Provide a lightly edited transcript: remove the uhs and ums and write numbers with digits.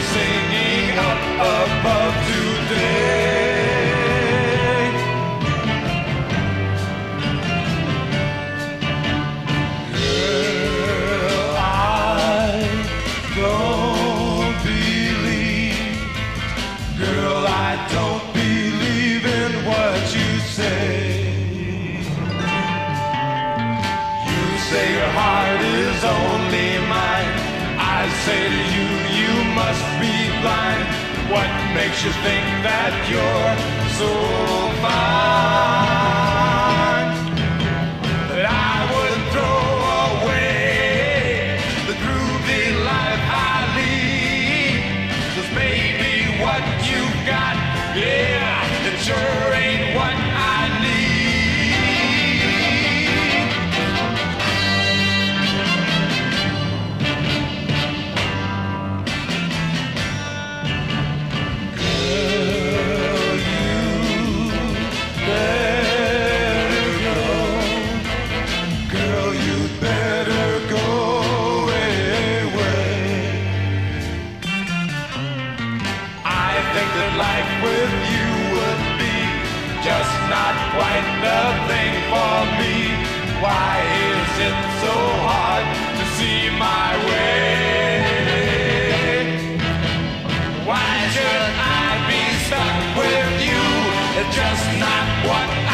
singing up above today. Girl, I don't believe. Girl, I don't believe in what you say. You say your heart is only mine. I say to you, you must be blind. What makes you think that you're so fine that I would throw away the groovy life I lead? 'Cause maybe what you've got, yeah, it sure ain't what I need. Life with you would be just not quite the thing for me. Why is it so hard to see my way? Why should I be stuck with you? It's just not what